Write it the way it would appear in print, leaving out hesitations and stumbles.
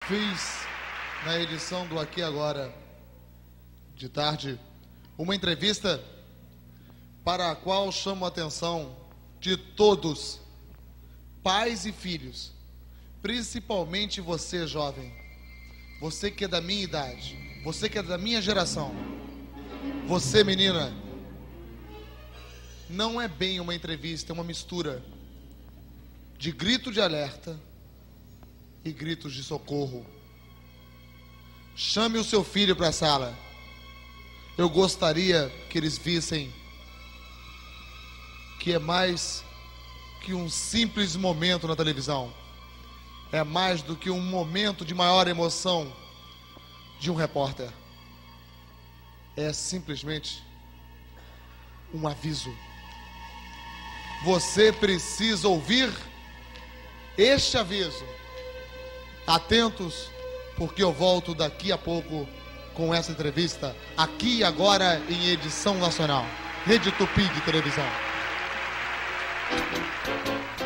Fiz na edição do Aqui Agora de tarde uma entrevista para a qual chamo a atenção de todos, pais e filhos, principalmente você, jovem, você que é da minha idade, você que é da minha geração, você, menina. Não é bem uma entrevista, é uma mistura de grito de alerta e gritos de socorro. Chame o seu filho para a sala. Eu gostaria que eles vissem que é mais que um simples momento na televisão. É mais do que um momento de maior emoção de um repórter. É simplesmente um aviso. Você precisa ouvir este aviso. Atentos, porque eu volto daqui a pouco com essa entrevista, Aqui Agora em edição nacional. Rede Tupi de televisão.